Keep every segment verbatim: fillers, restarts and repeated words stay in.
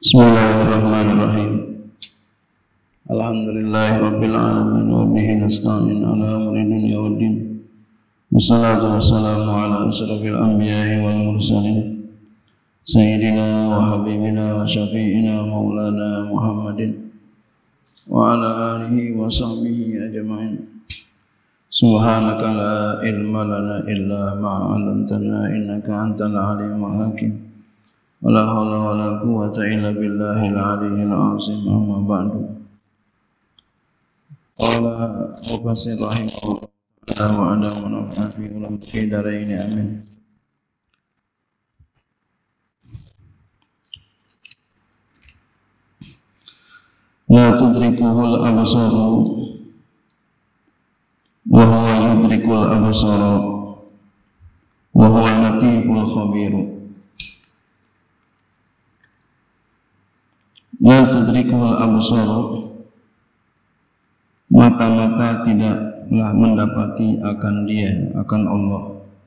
Bismillahirrahmanirrahim. Alhamdulillahirabbil alamin wa bihi nasta'in ala umuri dunya waddin. Wassalatu wassalamu ala asyrafil anbiya'i wal mursalin sayyidina wa habibina wa syafi'ina maulana Muhammadin wa ala alihi wa sahbihi ajma'in. Subhanaka la ilma lana illa ma 'allamtana innaka antal alimul hakim. Wala haula wala quwwata illa billahil aliyyil azim. Amma ba'du. Qala mufassir rahimahullah wa ala manfa'a fi ulam fi darain amin. La tudrikuhul absaru wa huwa yudrikul absara wa huwa al-latiful khabiru. La tudrikul absaru, mata-mata tidaklah mendapati akan dia, akan Allah.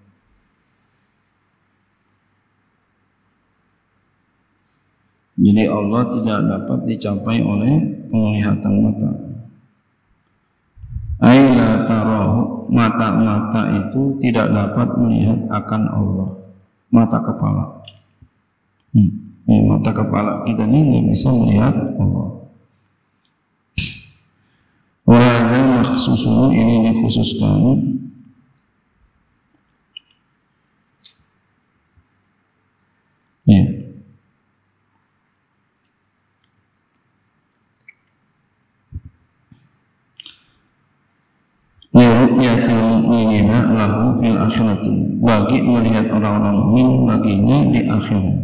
Jadi Allah tidak dapat dicapai oleh penglihatan mata. Aila tarahu, mata-mata itu tidak dapat melihat akan Allah. Mata kepala. Hmm. Eh, mata kepala kita ini nggak bisa melihat Allah. Wahada maksusun, ini dikhususkan ya. Liru'yatil mu'minina lahu fil akhirati, bagi melihat orang-orang mukmin baginya di akhirat.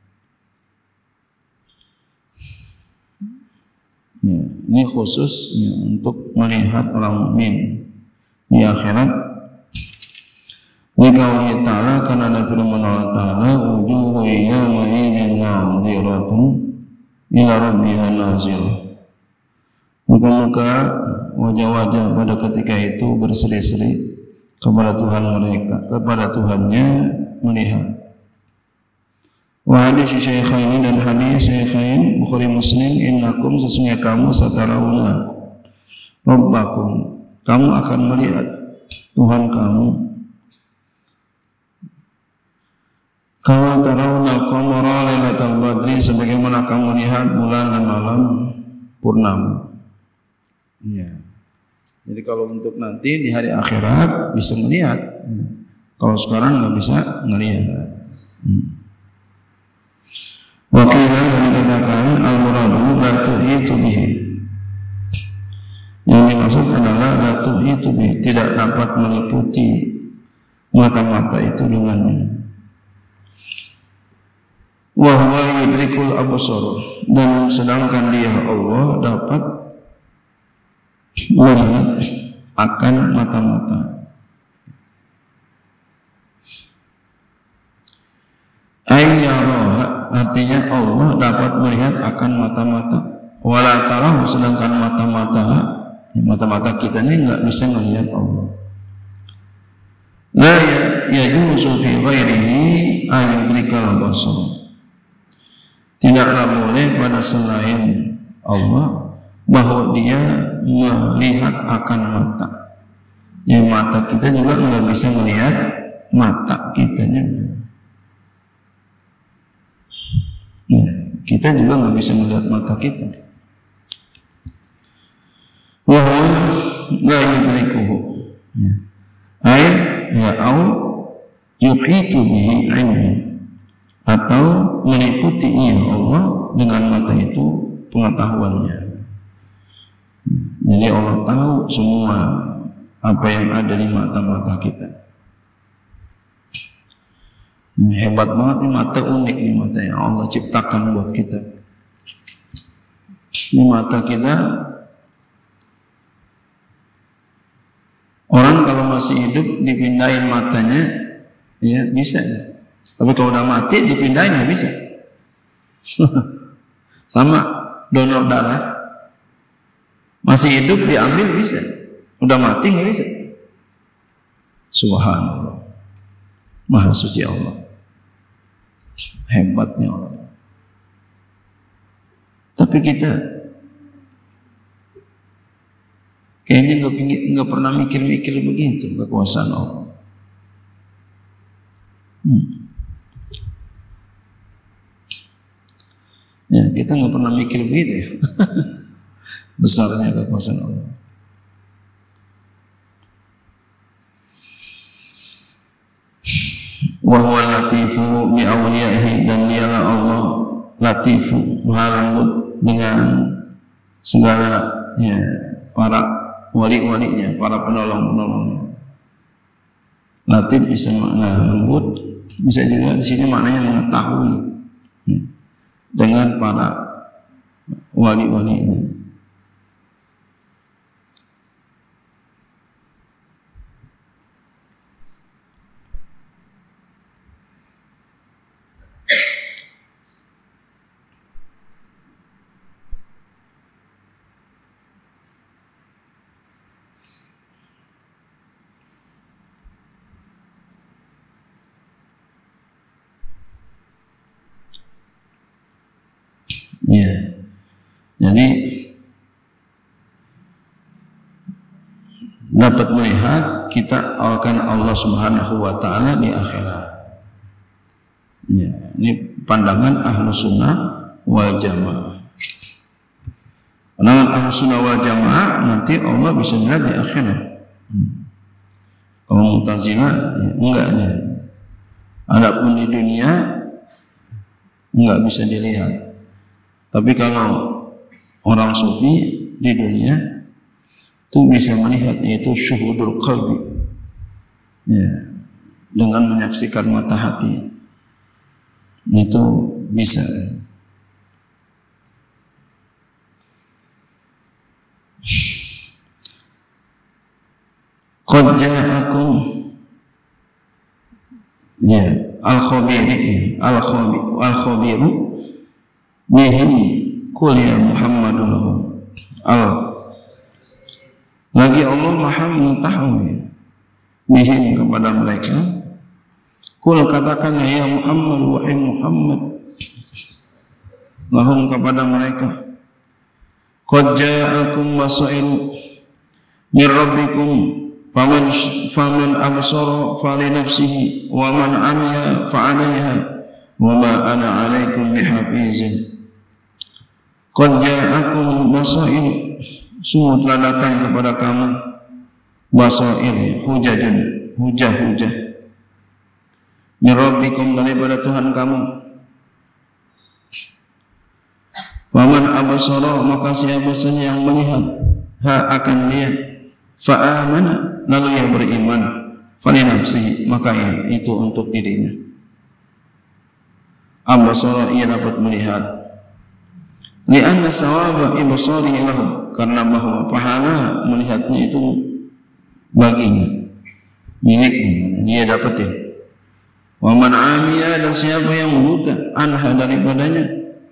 Ya, ini khusus ya, untuk melihat orang mukmin di akhirat. Liqaulihi ta'ala, karena ada firman Allah Ta'ala, wujuhun yawma idzin nadhiratun ila rabbiha nazirah. Muka-muka wajah-wajah pada ketika itu berseri-seri kepada Tuhan mereka, kepada Tuhannya melihat. Wa hadis Syaikhain dan hadis Syaikhain Bukhari Muslim, innakum sesungguhnya kamu satarawna rabbakum, kamu akan melihat Tuhan kamu kama tarawna qamara lailatal badri, sebagaimana kamu melihat bulan dan malam purnama. Ya. Jadi kalau untuk nanti di hari akhirat bisa melihat, kalau sekarang nggak bisa melihat. Hmm. Wakilnya dikatakan al-muradu la tuhitu bihi, yang dimaksud adalah la tuhitu bihi, tidak dapat meliputi mata-mata itu dengannya. Wa huwa yudrikul absar, dan sedangkan dia Allah dapat melihat akan mata-mata. Ayyaraha, artinya Allah dapat melihat akan mata-mata. Wala tarahu, sedangkan mata-mata mata-mata kita ini enggak bisa melihat Allah. La yajuzu fi ghairihi ayyudrikal basar, tidaklah boleh pada selain Allah bahwa dia melihat akan mata. Jadi mata kita juga enggak bisa melihat mata kitanya. Ya, kita juga nggak bisa melihat mata kita. Wahwa la yudrikuhu. Ya. Ay ya au yuhitu bihi ilmu, atau meliputinya Allah dengan mata itu pengetahuannya. Jadi Allah tahu semua apa yang ada di mata-mata kita. Hebat banget nih mata, unik nih mata yang Allah ciptakan buat kita. Ini mata kita, orang kalau masih hidup dipindahin matanya ya bisa, tapi kalau udah mati dipindahin nggak bisa. Sama donor darah, masih hidup diambil bisa, udah mati nggak bisa. Subhanallah, Maha suci Allah. Hebatnya Allah. Tapi kita kayaknya nggak nggak pernah mikir-mikir begitu kekuasaan Allah. Hmm. Ya, kita nggak pernah mikir begitu ya. Besarnya kekuasaan Allah. Wa huwa latifu bi awliyaihi, dan dialah Allah latifu, maha lembut dengan segala ya, para wali-walinya, para penolong-penolongnya. Latif bisa makna lembut, bisa juga di sini maknanya mengetahui ya, dengan para wali-walinya. Ya, jadi dapat melihat kita akan Allah Subhanahu wa Ta'ala di akhirat. Ya, ini pandangan Ahlus Sunnah wal Jamaah. Pandangan Ahlus Sunnah wal Jamaah, nanti Allah bisa dilihat di akhirat. Hmm. Kalau Mu'tazilah ya, enggak ya. Adapun di dunia enggak bisa dilihat. Tapi kalau orang sufi di dunia itu bisa melihat, yaitu syuhudul qalbi ya, dengan menyaksikan mata hati, itu bisa. Qad ja'akum ya al-khabiri al-khabir al-khabiru bihim qul ya Muhammadun al lagi Allah Maha mengetahui bihim kepada mereka. Qul katakan ya Muhammad, wahai Muhammad, lahum kepada mereka, qad ja'akum basairu min rabbikum faman faman absara fali nafsihi wa man amiya fa 'alayha wa ma ana 'alaikum bihafizin. Qad ja'akum basair, sungguh telah datang kepada kamu basair, hujajun, hujah-hujah, min rabbikum, daripada Tuhan kamu. Waman abasara, maka siapa saja yang melihat ha akan dia, fa'amana, lalu yang beriman, falinafsihi, maka ya, itu untuk dirinya. Abasara, ia dapat melihat, li'anna sawaba ibsarihi lahu, karena bahwa pahala melihatnya itu baginya, miliknya, dia dapatin. Wa man 'amiya, dan siapa yang buta, anha, daripadanya,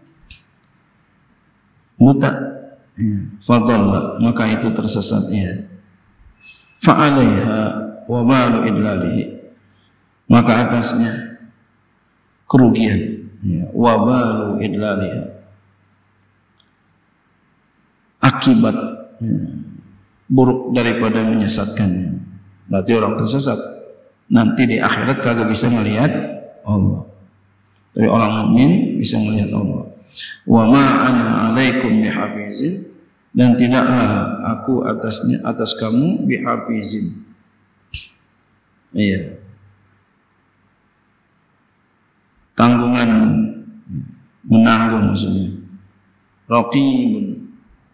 buta, fadalla, maka itu tersesat ia. Fa'alaiha wa balu idlalihi, maka atasnya kerugian, wa balu idlaliha, akibat ya, buruk daripada menyesatkannya. Berarti orang tersesat nanti di akhirat kagak bisa melihat Allah, tapi orang mukmin bisa melihat Allah. Wa ma ana 'alaikum bihafizin, dan tidaklah aku atasnya atas kamu bihafizin. Iya, tanggungan, menanggung maksudnya. Raqibun,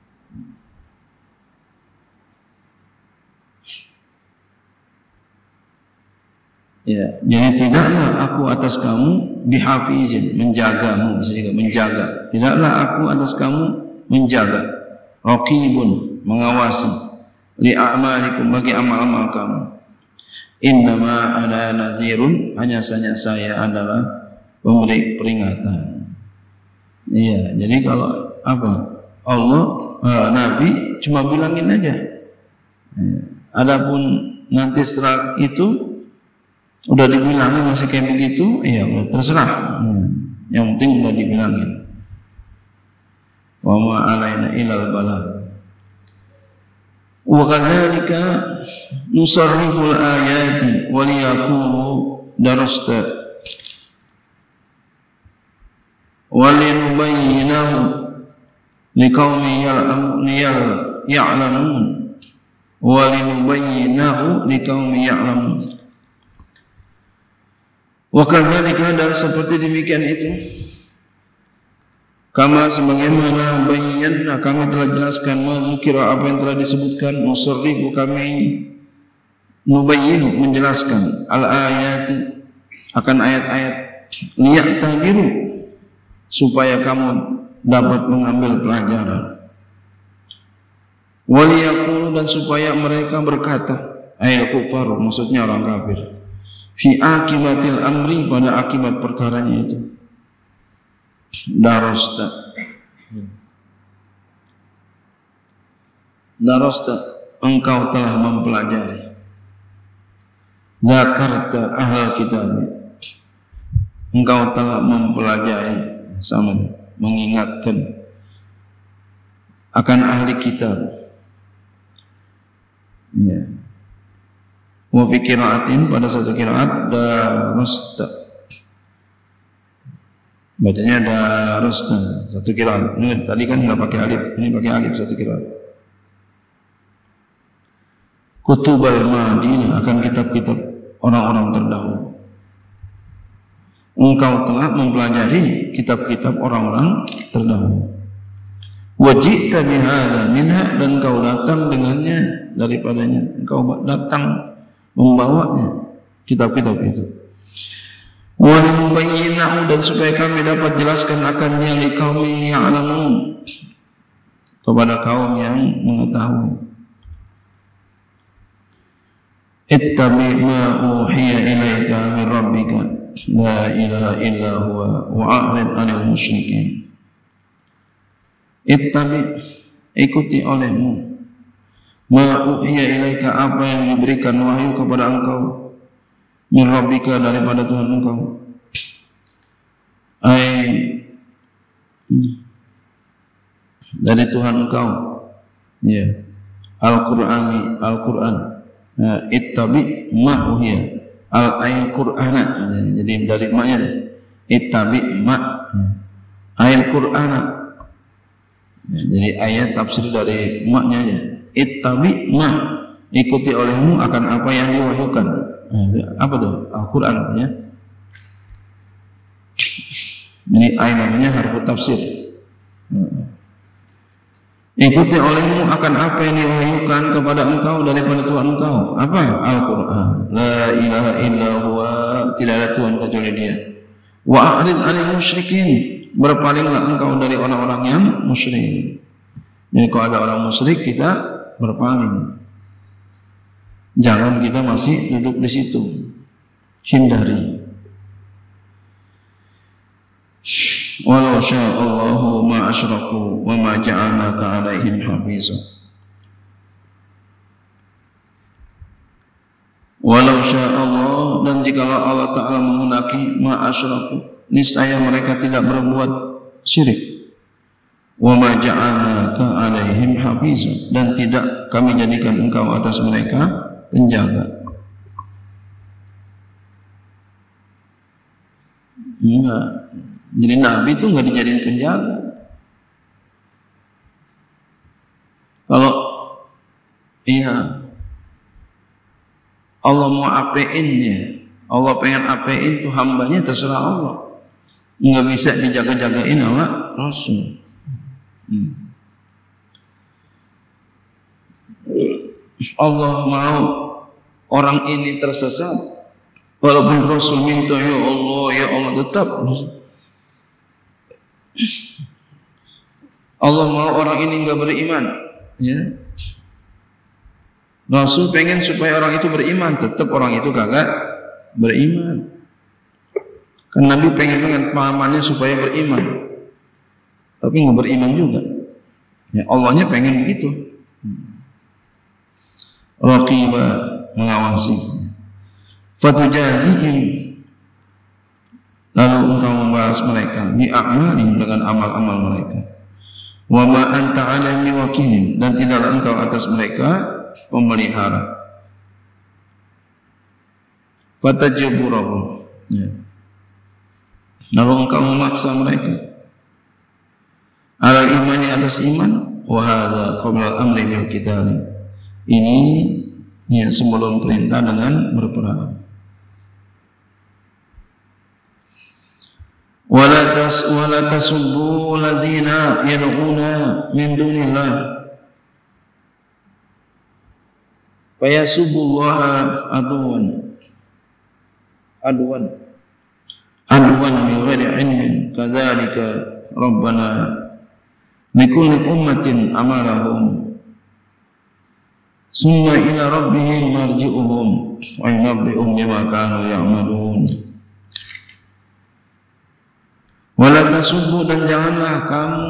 ya, jadi tidaklah aku atas kamu bihafizin, menjagamu, bisa juga menjaga. Tidaklah aku atas kamu menjaga. Raqibun, mengawasi, li'amalikum, bagi amal-amal kamu. Innama ana nazirun, hanya saja saya adalah pemberi peringatan. Iya, jadi kalau apa? Allah, eh, Nabi cuma bilangin aja. Ya. Adapun nanti setelah itu udah dibilangin masih kayak begitu, ya udah terserah. Hmm. Yang penting udah dibilangin. wa ma 'alaina illal balagh. Wa kadzalika nusarriful ayati wa liyaqulu darasta wa linubayyinahu liqaumin ya'lamun wa linubayyinahu liqaumin ya'lamun. Wa kadzalika, dan seperti demikian itu, kama sebagaimana bayyana kami telah jelaskan, mengkira apa yang telah disebutkan, nusarrifu kami nubayyinu menjelaskan, al ayati akan ayat-ayat, liya'tabiru supaya kamu dapat mengambil pelajaran, waliyaqulu dan supaya mereka berkata, ayat kufar maksudnya orang kafir, fi akibatil amri pada akibat perkaranya itu, darosta darosta engkau telah mempelajari, zakarta ahlal kitab engkau telah mempelajari, sama mengingatkan akan ahli kitab, ya. Wa fi qiraatin, pada satu qiraat, darasta bacanya darasta, satu qiraat. Ini tadi kan nggak pakai alif, ini pakai alif, satu qiraat. Kutubal Madinah, akan kitab-kitab orang-orang terdahulu. Engkau telah mempelajari kitab-kitab orang-orang terdahulu. Wajibta bihadza minha, dan engkau datang dengannya daripadanya, engkau datang membawanya kitab-kitab itu. Wa linubayyinahu, dan supaya kami dapat jelaskan akannya liqaumin ya'lamun, kepada kaum yang mengetahui. Ittabi ma uhiya ilaika min rabbika la ilaha illa huwa wa a'rid 'anil musyrikin. Ittabi, ikuti olehmu, ma uhiya ilaika, apa yang diberikan wahyu kepada engkau, min rabbika, daripada Tuhan engkau, ai dari Tuhan engkau, ya, Al-Qur'ani, Al-Qur'an. Nah, ittabi ma uhiya al-ayil Qur'ana, jadi dari ma'nya ittabi ma ayil Qur'ana, jadi ayat tafsir dari maknya ya. Ittabi ma, ikuti olehmu akan apa yang diwahyukan. Nah, apa tuh? Al-Qur'an ya. Ini ayat namanya harfu tafsir. Ikuti olehmu akan apa yang diwahyukan kepada engkau daripada Tuhan engkau. Apa? Al-Qur'an. La ilaha illa huwa, tidak ada Tuhan kecuali Dia. Wa a'rid 'anil musyrikin, berpalinglah engkau dari orang-orang yang musyrik. Jadi kalau ada orang musyrik, kita berpaling. Jangan kita masih duduk di situ. Hindari. Walau sya'allahu ma asyraku wa ma ja'alnaka 'alaihim hafiza. Walau sya'allah, dan jikalau Allah Ta'ala menghendaki, ma asyraku, niscaya mereka tidak berbuat syirik. Wa ma ja'alnaka 'alaihim hafiza, dan tidak kami jadikan engkau atas mereka penjaga. Enggak. Jadi Nabi itu enggak dijadiin penjaga. Kalau iya Allah mau apeinnya, Allah pengen apein tuh hambanya, terserah Allah. Enggak bisa dijaga-jagain sama Rasul. Hmm. Allah mau orang ini tersesat, walaupun Rasul minta ya Allah, ya Allah, tetap Allah mau orang ini enggak beriman, ya. Rasul pengen supaya orang itu beriman, tetap orang itu kagak beriman. Kan Nabi pengen pengen pahamannya supaya beriman, tapi nggak beriman juga. Ya, Allahnya pengen begitu. Raqiba, mengawasi. Fatujazihim, lalu engkau membalas mereka bi a'malihim, dengan amal-amal mereka. Wa ma anta 'alaihim biwakil, dan tidaklah engkau atas mereka pemelihara. Fatajaburahum, ya. Lalu engkau memaksa mereka alal imani, atas iman. Wa hadza qabla amri bil qital, ini ya sebelum perintah dengan berperang. Wala tas wala tasubbu lazina yad'una min dunillah fayasubbullaha adwan adwan adwan bi ghairi ilmin kadzalika rabbana likulli ummatin amalahum summa ila rabbihim marji'uhum wa yunabbi'uhum bima kanu ya'malun. Wala tasubbu, dan janganlah kamu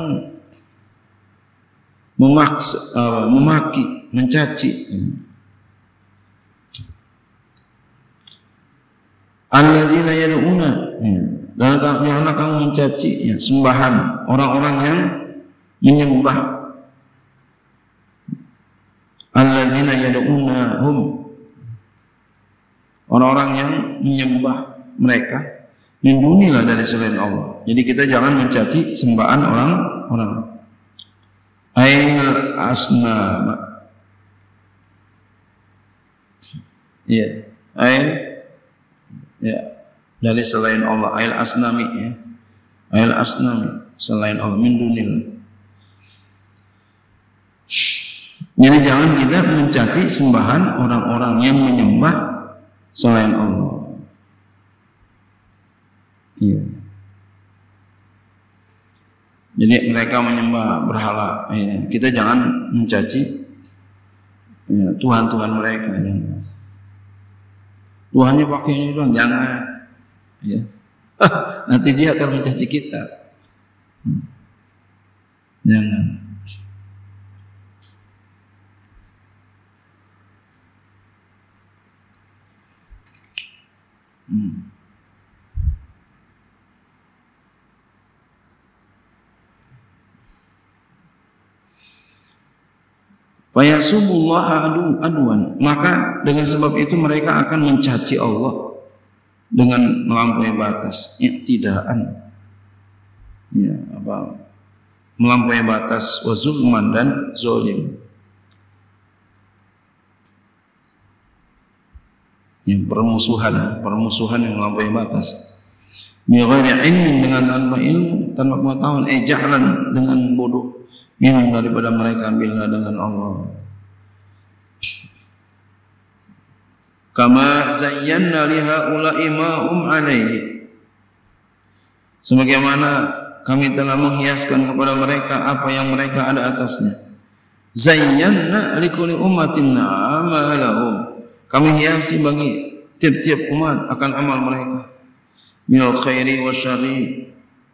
memaksa, uh, memaki, mencaci allazina yad'una, dan janganlah kamu mencaci ya, sembahan orang-orang yang menyembah, allazina yad'una hum, orang-orang yang menyembah mereka min dunilah, dari selain Allah. Jadi kita jangan mencaci sembahan orang-orang. Ail asnama, ya, ail, ya, dari selain Allah. Ail asnami, ya, ail asnami, selain Allah, min dunilah. Jadi jangan kita mencaci sembahan orang-orang yang menyembah selain Allah. Iya. Jadi mereka menyembah berhala. Ya. Kita jangan mencaci ya, Tuhan-Tuhan mereka. Jangan. Tuhannya pakai ini doang, jangan. Ya. Nanti dia akan mencaci kita. Jangan. Hmm. Fayasubullaha adwan, maka dengan sebab itu mereka akan mencaci Allah dengan melampaui batas, iktidaan, ya, apa, melampaui batas, wa zulman, dan zalim, ya, permusuhan, permusuhan yang melampaui batas, bi ghairi ilmin, dengan tanpa ilmu, tanpa pengetahuan, eh jahlan, dengan bodoh, minum daripada mereka bila dengan Allah. Kama zayyana lihaula'i ma'um alaihi, sebagaimana kami telah menghiaskan kepada mereka apa yang mereka ada atasnya. Zayyana likulli ummatin amalahum, kami hiasi bagi tiap-tiap umat akan amal mereka, minal khairi wasyarri,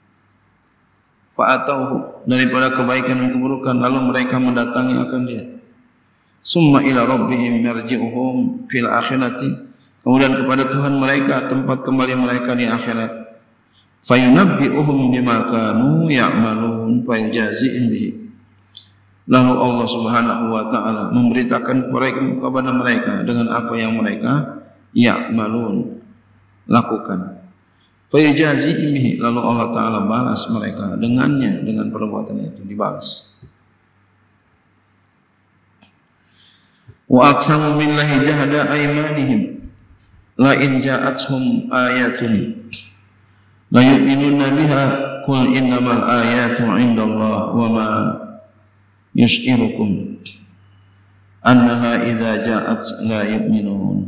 fa'atauhu, daripada kebaikan dan keburukan, lalu mereka mendatangi akan dia. Summa ila rabbihim yarji'uhum fil akhirati, kemudian kepada Tuhan mereka tempat kembali mereka di akhirat. Fayunabbi'uhum bima kanu ya'malun fayujazihim bihi, lalu Allah Subhanahu wa taala memberitakan kepada mereka dengan apa yang mereka ya'malun, lakukan. Fayujazihim bihi, lalu Allah taala balas mereka dengannya, dengan perbuatan itu dibalas. Wa aqsamu billahi jahda aymanihim la in ja'atuhum ayatun la yu'minuna biha qul innamal ayatu 'indallah wa ma yus'irukum annaha idza ja'at la yu'minun.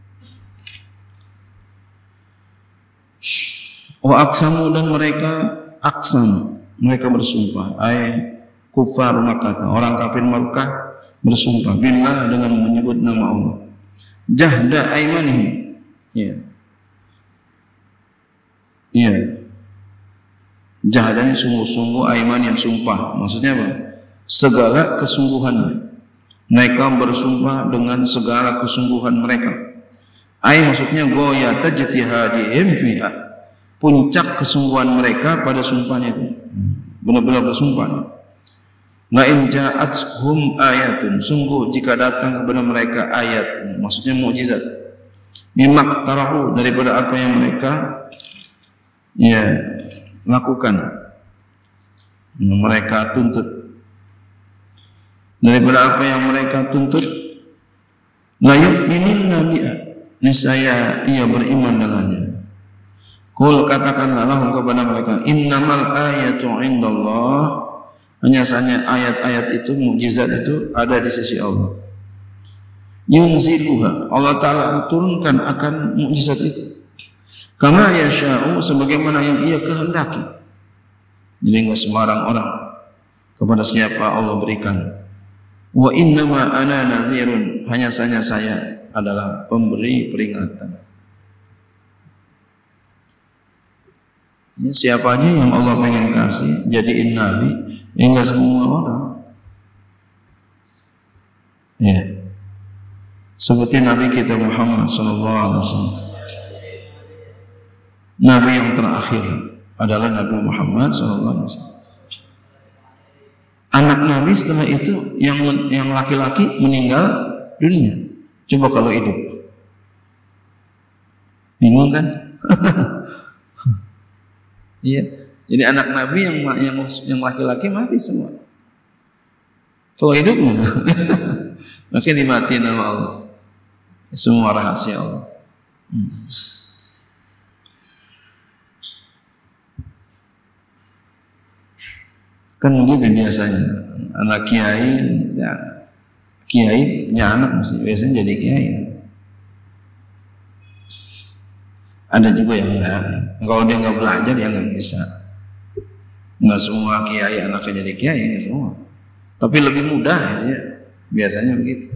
Wa aqsamu, dan mereka aqsam, mereka bersumpah, ay kufar Makkah, orang kafir Makkah bersumpah billah, dengan menyebut nama Allah, jahda aymanihim, ya, iya, jahda ini sungguh-sungguh, ayman yang sumpah, maksudnya apa? Segala kesungguhannya, mereka bersumpah dengan segala kesungguhan mereka. Ay maksudnya goyata jatihadihim fiha, puncak kesungguhan mereka pada sumpahnya itu, benar-benar bersumpah. La in ja'athum ayatun, sungguh jika datang kepada mereka ayat, maksudnya mukjizat, mimak tarahu, daripada apa yang mereka ya lakukan, mereka tuntut, daripada apa yang mereka tuntut, la yu'minunna biha, niscaya ia beriman dengannya. Qul, katakanlah lahum kepada mereka, innamal ayatu indallah, hanya saja ayat-ayat itu, mukjizat itu ada di sisi Allah. Yunziluha, Allah Ta'ala turunkan akan mukjizat itu, kama yasha'u, sebagaimana yang ia kehendaki. Jadi enggak sembarang orang kepada siapa Allah berikan. Wa innama ana nazirun, hanya saja saya adalah pemberi peringatan. Ini siapanya yang Allah pengen kasih jadiin nabi, ya enggak semua orang. Ya, seperti Nabi kita Muhammad Sallallahu Alaihi Wasallam, Nabi yang terakhir adalah Nabi Muhammad Sallallahu Alaihi Wasallam. Anak Nabi setelah itu yang yang laki-laki meninggal dunia. Coba kalau hidup, bingung kan? Iya, jadi anak Nabi yang yang yang laki-laki mati semua. Kalau hidup maka dimatiin sama Allah. Semua rahasia Allah. Hmm. Kan begitu biasanya, anak kiai, ya, kiai punya anak mesti biasanya jadi kiai. Ada juga yang enggak, kalau dia nggak belajar ya nggak bisa. Nggak semua kiai anaknya jadi kiai, nggak semua. Tapi lebih mudah ya, biasanya begitu.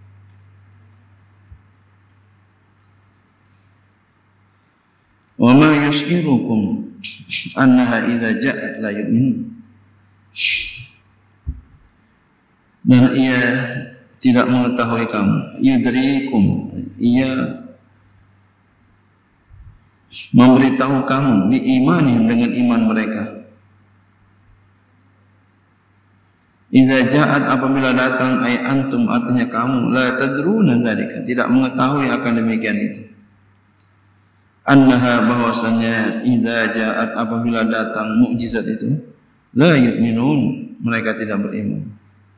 Wa ma yus'irukum annaha idza ja'at la yu'minun. Dan ia tidak mengetahui kamu, yudrikum, ia memberitahu kamu biimanin, dengan iman mereka. Iza ja'at, apabila datang, ay antum, artinya kamu, la tadruna dzalika, tidak mengetahui akan demikian itu. Annaha, bahwasanya idza ja'at, apabila datang mukjizat itu, la yu'minun, mereka tidak beriman.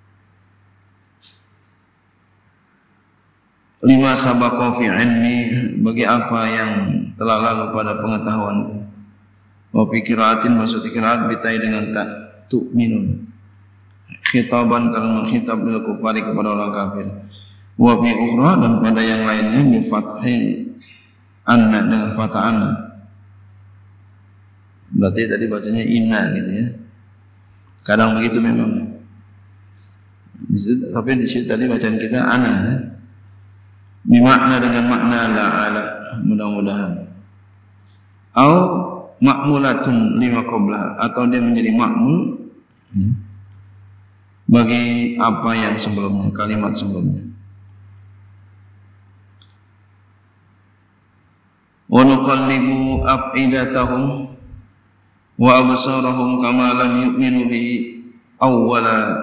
Lima sabaqa fi ilmi, bagi apa yang telah lalu pada pengetahuanku. Wa fi qiraatin, maksud qiraat bitai dengan tak, tu'minun, khitaban karena mengkhitab bil kufari kepada orang kafir. Wa fi ukhra, dan pada yang lainnya bi fathi anna, dengan fathah anna. Berarti tadi bacanya inna gitu ya. Kadang begitu memang. Tapi di situ tadi bacaan kita ana ya. Bimakna, dengan makna la'ala, mudah-mudahan. Au ma'mulatun lima qabla, atau dia menjadi makmul hmm, bagi apa yang sebelumnya, kalimat sebelumnya. Wa nuqallibu afidatahum wa absarahum kama lam yu'minu bihi awwala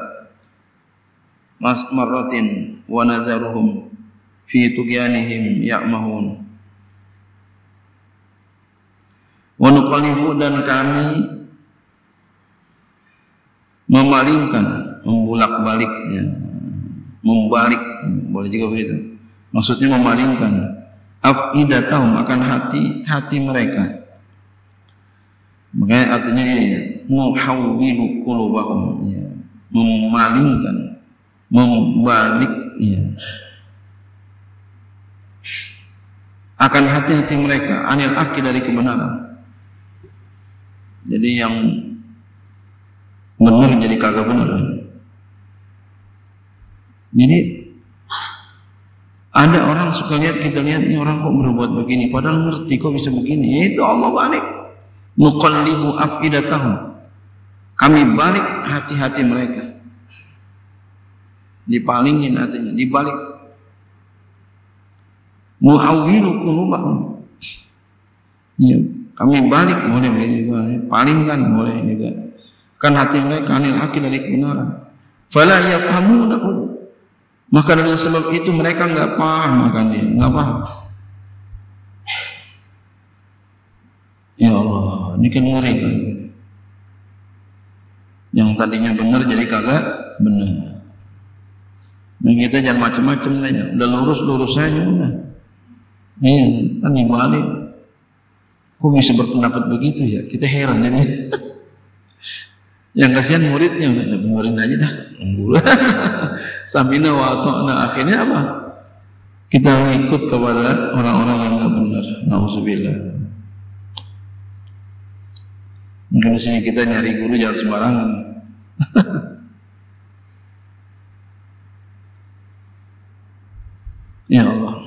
marratin wa nazaruhum fi tughyanihim ya'mahun. Wa nuqallibu, dan kami memalingkan, membulak-balik ya, membalik, boleh juga begitu. Maksudnya memalingkan afidatahum, akan hati hati mereka. Makanya artinya ya, muhawwilu qulubahum ya, memalingkan, membalik ya, akan hati-hati mereka, anil haqi, dari kebenaran. Jadi yang benar jadi kagak benar. Jadi ada orang suka lihat, kita lihat nih orang kok berbuat begini, padahal ngerti kok bisa begini. Ya itu Allah balik. Nuqallibu afidatahum, kami balik hati-hati mereka, dipalingin hatinya, dibalik. Mu'awwilu qulubahum, ya, kami balik, boleh juga, palingkan boleh juga, kan hati mereka anil haqi, dari kebenaran. Fala yafhamunahu. Maka dengan sebab itu mereka enggak paham akan dia, enggak paham. Ya Allah, ini kan ngeri kan. Yang tadinya benar jadi kagak benar. Nah, kita jangan macam-macam aja. Udah lurus-lurus saja udah. Iya, kan dibalik. Kok bisa berpendapat begitu ya? Kita heran ini. Yang kasihan muridnya udah dengerin aja dah. Samina wa ta'na, akhirnya apa? Kita ikut kepada orang-orang yang enggak benar. Nauzubillah. Mungkin di sini kita nyari guru jangan sembarangan. Ya Allah.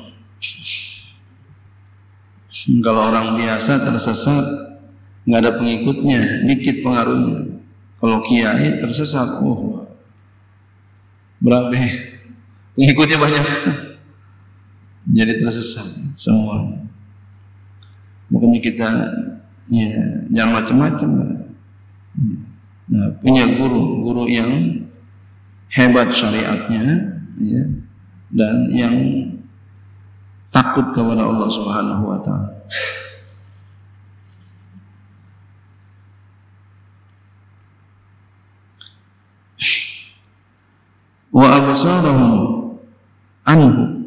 Kalau orang biasa tersesat, nggak ada pengikutnya, dikit pengaruhnya. Kalau kiai tersesat, oh berapa pengikutnya banyak, jadi tersesat semua. Makanya kita ya, jangan macam-macam. Nah, punya guru, guru yang hebat syariatnya, ya, dan yang takut kepada Allah Subhanahu wa Ta'ala. Wa absarahum anhu,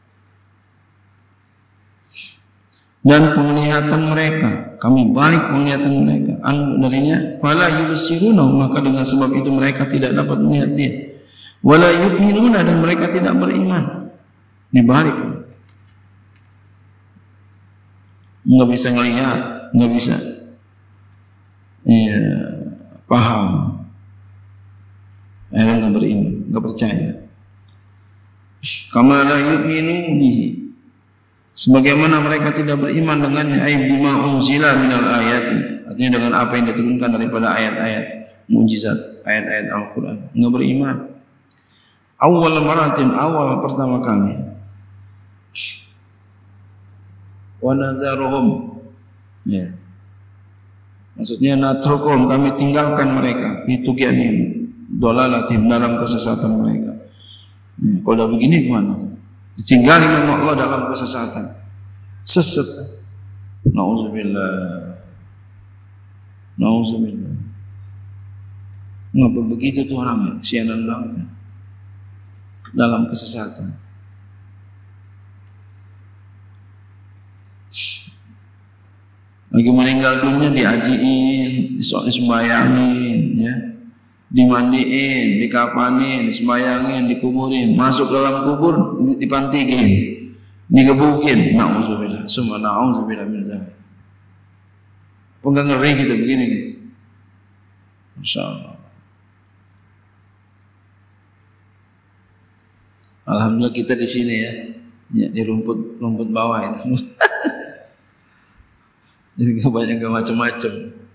dan penglihatan mereka, kami balik penglihatan mereka anhu darinya, fala yubsiruna, maka dengan sebab itu mereka tidak dapat melihat dia, wala yu'minuna, dan mereka tidak beriman. Dibalik, nggak bisa ngelihat, nggak bisa iya, paham, akhirnya nggak beriman, nggak percaya. Kama la yu'minu bihi, sebagaimana mereka tidak beriman dengannya, ay bima unzila minal ayati, artinya dengan apa yang diturunkan daripada ayat-ayat mukjizat, ayat-ayat Al-Quran, nggak beriman. Awal maratin, awal pertama kali. Wa nazaruhum, ya, maksudnya natrukum, kami tinggalkan mereka, itu kianim dolalatim, dalam kesesatan mereka. Ya, kalau udah begini gimana? Ditinggalin sama Allah dalam kesesatan, sesat. Nauzubillah, nauzubillah. Ngapa begitu tuh orangnya? Sianan banget ya, dalam kesesatan. Lagi meninggal dunia diajiin, disembayangin, ya, dimandiin, dikapanin, disembayangin, dikuburin, masuk dalam kubur, dipantikin, digebukin. Nauzubillah, summa nauzubillah min dzalik. Enggak ngeri kita begini nih. Masyaallah. Alhamdulillah kita di sini ya, ya di rumput rumput bawah ini. Jadi gak banyak, gak macam-macam.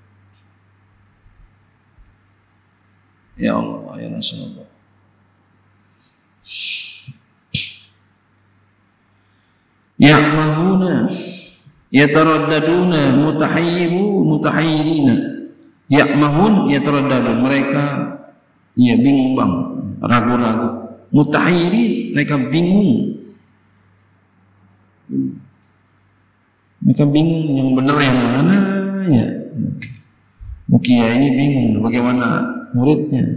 Ya Allah, ya Rasulullah. Ya'mahuna, yataraddaduna, mutahayyibu, mutahayyirina. Ya'mahun, yataraddadun, mereka ya bingung bang, ragu-ragu. Mutahayyirin, mereka bingung. Mereka bingung yang benar yang mana ya. Kiai ini bingung bagaimana muridnya.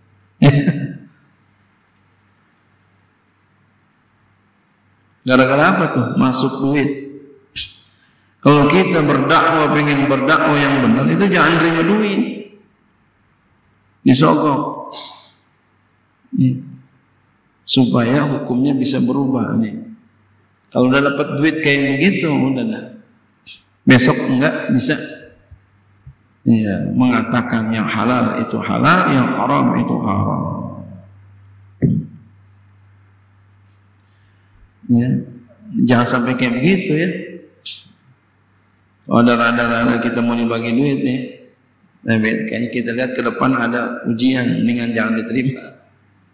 Gara-gara apa tuh? Masuk duit. Kalau kita berdakwah, pengen berdakwah yang benar, itu jangan terima duit, disogok, ya, supaya hukumnya bisa berubah nih. Kalau udah dapat duit kayak begitu, udah dah. Besok enggak bisa, ya, mengatakan yang halal itu halal, yang haram itu haram. Ya, jangan sampai kayak begitu ya. Kalau ada rada-rada kita mau dibagi duit nih, nah, kayaknya kita lihat ke depan ada ujian, dengan jangan diterima.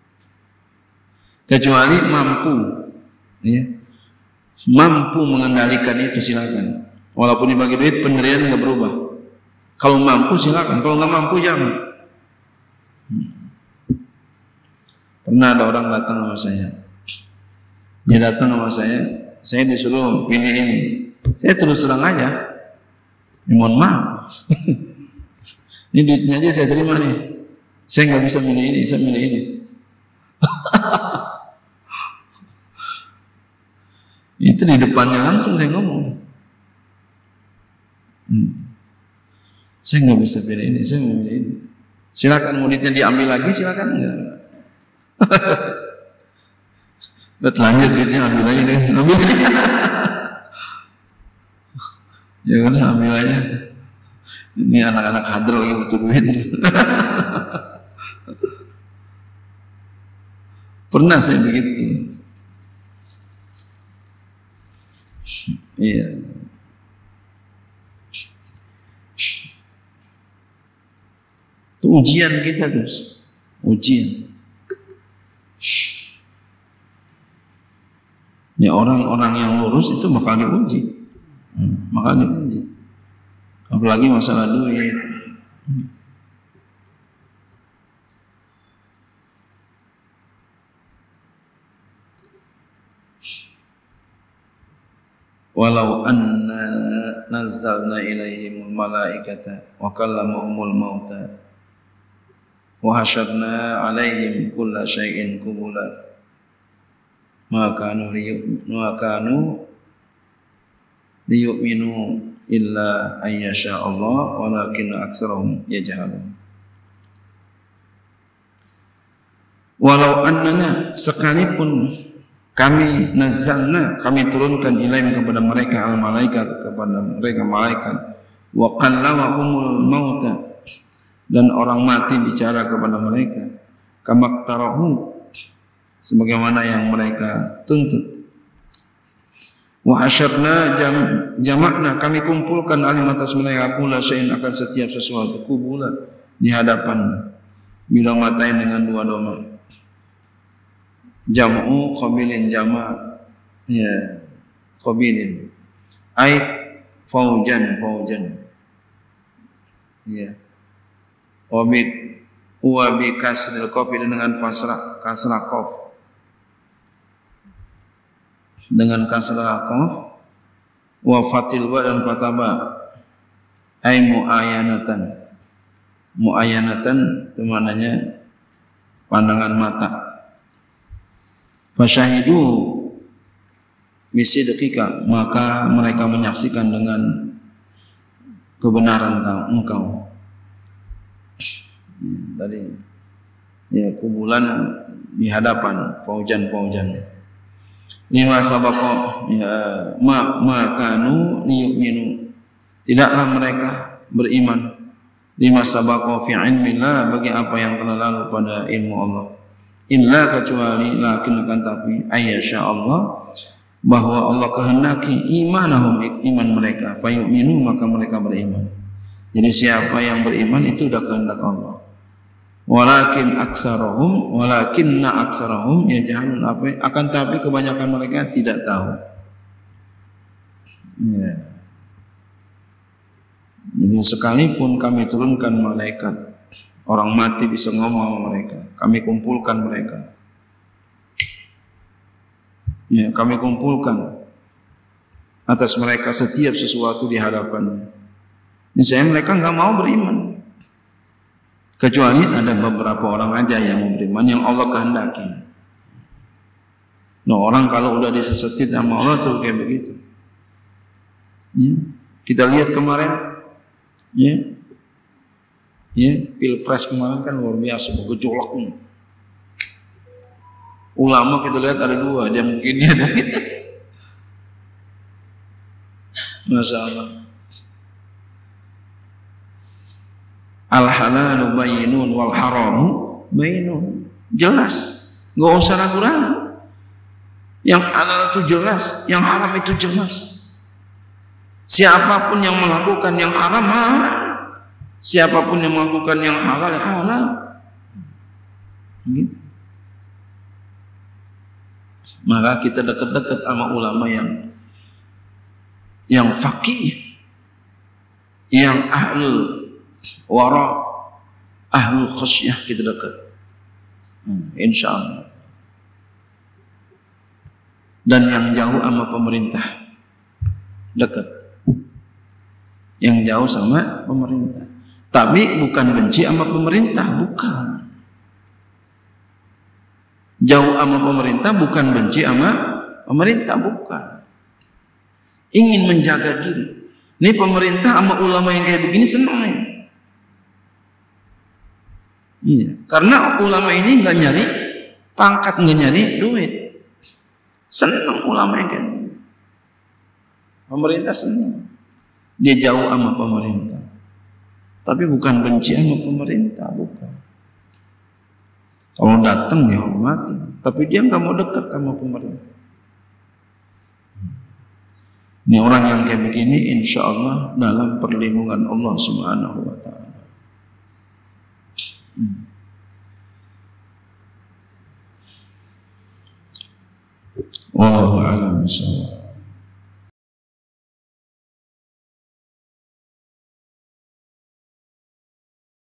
Kecuali mampu, ya. Mampu mengendalikan itu silakan. Walaupun dibagi duit pendirian nggak berubah. Kalau mampu silakan, kalau nggak mampu jangan. Pernah ada orang datang sama saya. Dia datang sama saya, saya disuruh pilih ini. Saya terus terang aja. Ya, mohon maaf. Ini duitnya aja saya terima nih. Saya nggak bisa milih ini, saya milih ini. Itu di depannya langsung saya ngomong. Hmm. Saya nggak bisa pilih ini, saya mau pilih ini. Silakan muridnya diambil lagi, silakan enggak. Udah lanjut duitnya ambil lagi deh, ambil. Ya udah ambil aja. Ini anak-anak hadir lagi butuh duit. Pernah saya begitu. Iya. Itu ujian kita terus, ujian. Ya orang-orang yang lurus itu bakal diuji, hmm, bakal diuji. Apalagi masalah duit. Hmm. Walau anna nazzalna ilaihimul malaikata wa kallamahumul mauta wa hasyarna alaihim kulla syai'in qubula ma kanu ma kanu liyu'minu illa ayyasha Allah walakin aktsarahum yajhalun. Walau annana, sekalipun kami nazzalna, kami turunkan ilaihim kepada mereka al malaikat, kepada mereka malaikat, wa kallamahumul mauta, dan orang mati bicara kepada mereka, kamaktarahu, sebagaimana yang mereka tuntut. Wa hasyarna jam, jamakna, kami kumpulkan alim atas mereka kula syai'in, akan setiap sesuatu, kubula, di hadapan bila matain dengan dua doma. Jam'u qabilin, jama' ya qabilin ai faujan faujan ya wabit wa bi kasril qaf, dengan fasrah kasrah qaf, dengan kasrah qaf, wa fatil ba, dan fataba ai muayanatan. Muayanatan itu maknanya pandangan mata. Fasyahidu bisidqika, maka mereka menyaksikan dengan kebenaran engkau. Tadi ya kubulan di hadapan faujan-faujan. Lima sabaqo ya ma makanu liyu'minu, tidaklah mereka beriman. Lima sabaqo fi ilmillah, bagi apa yang telah lalu pada ilmu Allah. Illa, kecuali, lakin akan tapi, ayyasha Allah, bahwa Allah kehendaki imanahum, iman mereka, fayu'minu, maka mereka beriman. Jadi siapa yang beriman itu sudah kehendak Allah. Walakin aksarahum, walakinna aksarahum ya jahalun, apa? Akan tapi kebanyakan mereka tidak tahu. Ya. Jadi sekalipun kami turunkan malaikat, orang mati bisa ngomong sama mereka, kami kumpulkan mereka. Ya, kami kumpulkan atas mereka setiap sesuatu di hadapannya. Misalnya mereka nggak mau beriman, kecuali ada beberapa orang aja yang mau beriman, yang Allah kehendaki. Nah, orang kalau udah disesetin sama Allah tuh kayak begitu. Ya, kita lihat kemarin, ya. Ya, pilpres kemarin kan luar biasa, bergejolak. Ulama kita lihat ada dua, dia mungkin dia ada. Masya Allah. Al halalu bayyinun wal haramu bayyinun. Jelas, nggak usah ragu-ragu. Yang halal itu jelas, yang haram itu jelas. Siapapun yang melakukan yang haram, haram. Siapapun yang melakukan yang halal, halal. Gitu. Maka kita dekat-dekat sama ulama yang yang faqih, yang ahlul wara, ahlul khasyah, kita dekat. Insya Allah. Dan yang jauh sama pemerintah dekat, yang jauh sama pemerintah, tapi bukan benci sama pemerintah, bukan. Jauh sama pemerintah bukan benci sama pemerintah, bukan. Ingin menjaga diri. Ini pemerintah sama ulama yang kayak begini senang ya. Iya, karena ulama ini nggak nyari pangkat, nggak nyari duit. Senang ulama yang kayak begini. Pemerintah senang. Dia jauh sama pemerintah, tapi bukan benci sama pemerintah, bukan. Kalau datang dihormati, tapi dia nggak mau dekat sama pemerintah. Ini orang yang kayak begini, insya Allah dalam perlindungan Allah Subhanahu Wa Taala. Hmm. Wallahu a'lam bishawab.